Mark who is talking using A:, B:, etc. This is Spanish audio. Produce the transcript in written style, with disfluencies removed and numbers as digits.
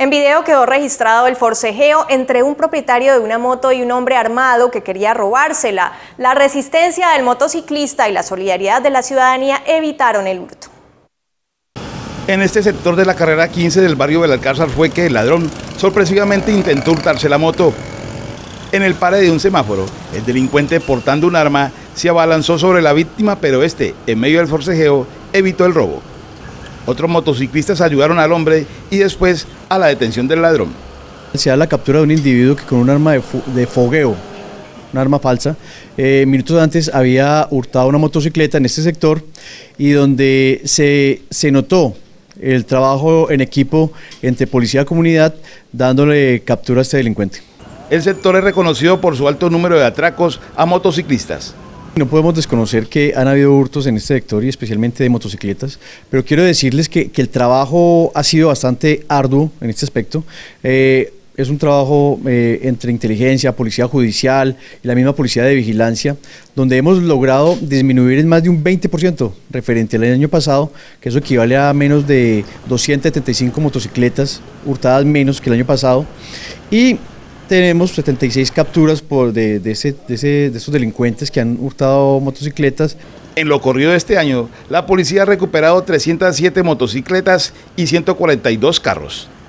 A: En video quedó registrado el forcejeo entre un propietario de una moto y un hombre armado que quería robársela. La resistencia del motociclista y la solidaridad de la ciudadanía evitaron el hurto.
B: En este sector de la carrera 15 del barrio Belalcázar fue que el ladrón sorpresivamente intentó hurtarse la moto. En el pare de un semáforo, el delincuente portando un arma se abalanzó sobre la víctima, pero este, en medio del forcejeo, evitó el robo. Otros motociclistas ayudaron al hombre y después a la detención del ladrón.
C: Se da la captura de un individuo que con un arma de fogueo, un arma falsa, minutos antes había hurtado una motocicleta en este sector y donde se notó el trabajo en equipo entre policía y comunidad dándole captura a este delincuente.
B: El sector es reconocido por su alto número de atracos a motociclistas.
C: No podemos desconocer que han habido hurtos en este sector y especialmente de motocicletas, pero quiero decirles que el trabajo ha sido bastante arduo en este aspecto. Es un trabajo entre inteligencia, policía judicial y la misma policía de vigilancia, donde hemos logrado disminuir en más de un 20% referente al año pasado, que eso equivale a menos de 275 motocicletas hurtadas menos que el año pasado, y tenemos 76 capturas de estos delincuentes que han hurtado motocicletas.
B: En lo corrido de este año, la policía ha recuperado 307 motocicletas y 142 carros.